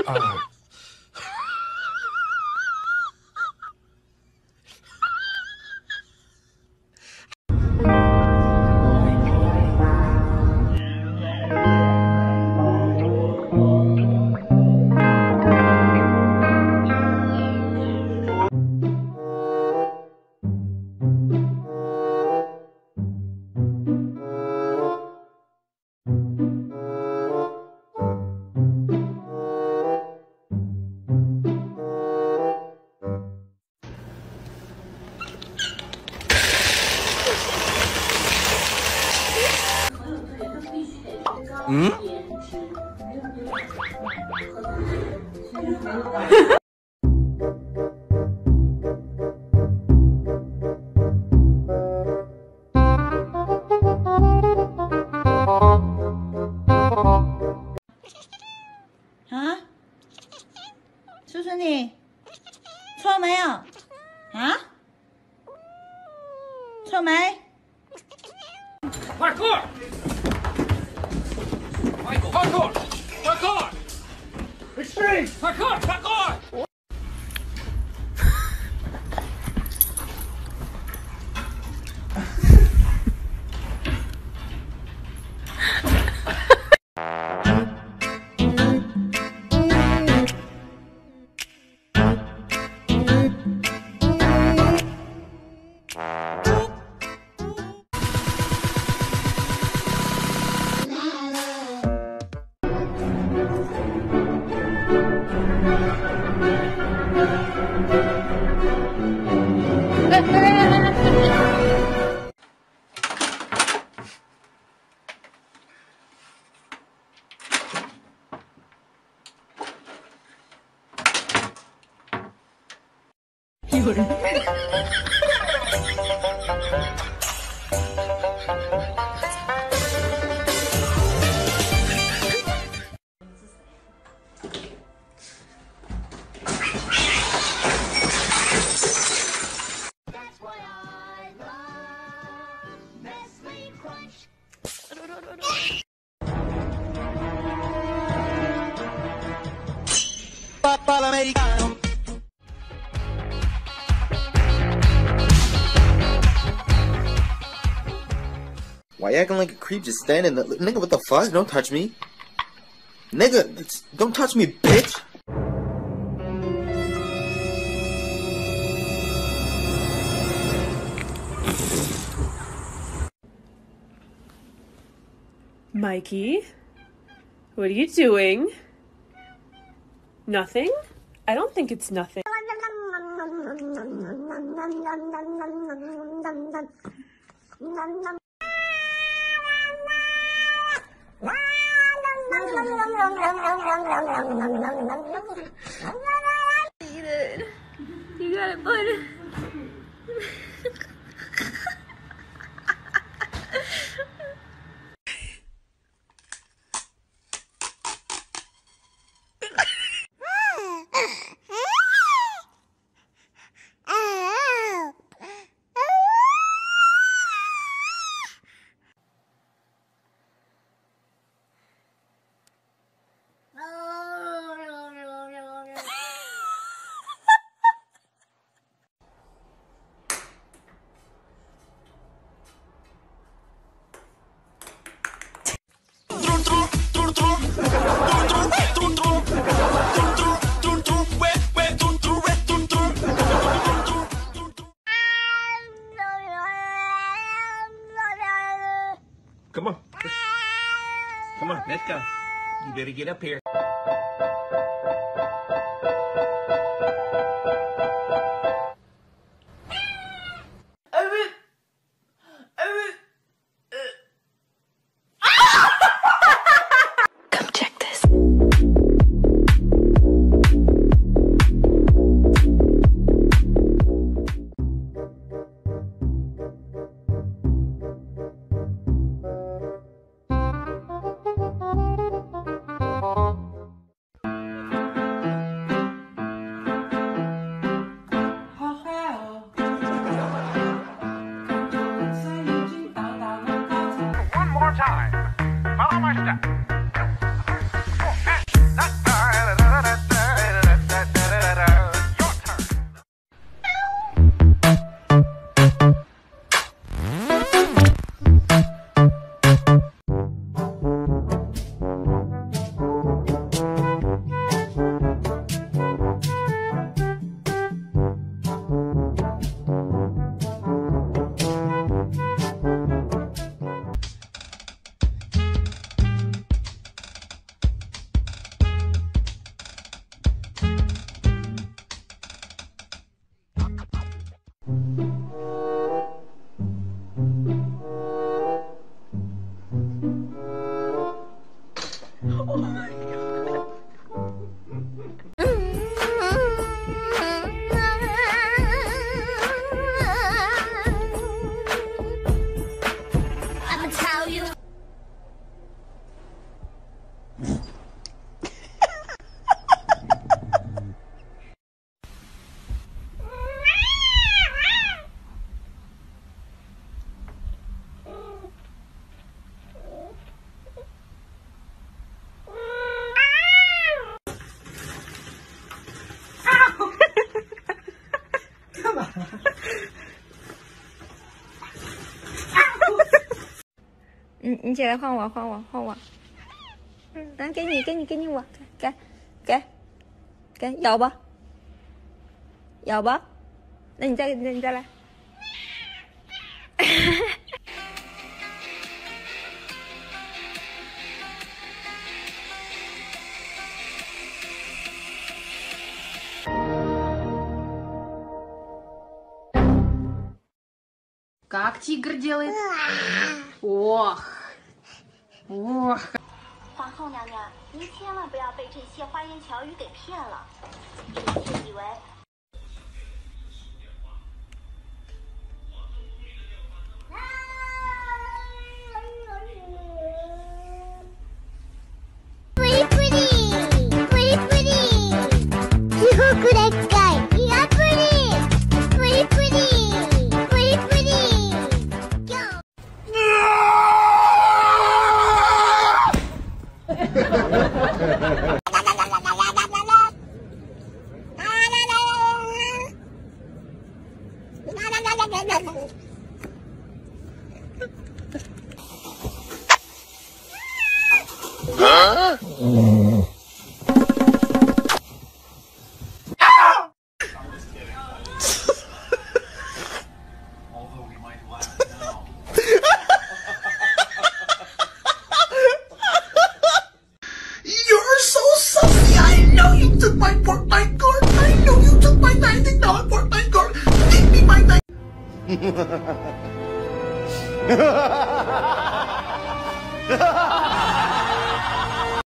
啊？叔叔你错没有？啊？错没？ 快克！快克！快克 ！Extreme！ 快克！快克！ 有人。 Why you acting like a creep just standing there? Nigga, what the fuck? Don't touch me. Nigga, don't touch me, bitch! Mikey? What are you doing? Nothing? I don't think it's nothing. Eat it. You got it, bud. Come on. Come on, let's go. You better get up here. Come check this. 你起来换我。来，给你我，给，咬吧，那你再来。 Как тигр делает? Ох. 皇后娘娘，您千万不要被这些花言巧语给骗了，臣妾以为。 Ha ha ha ha!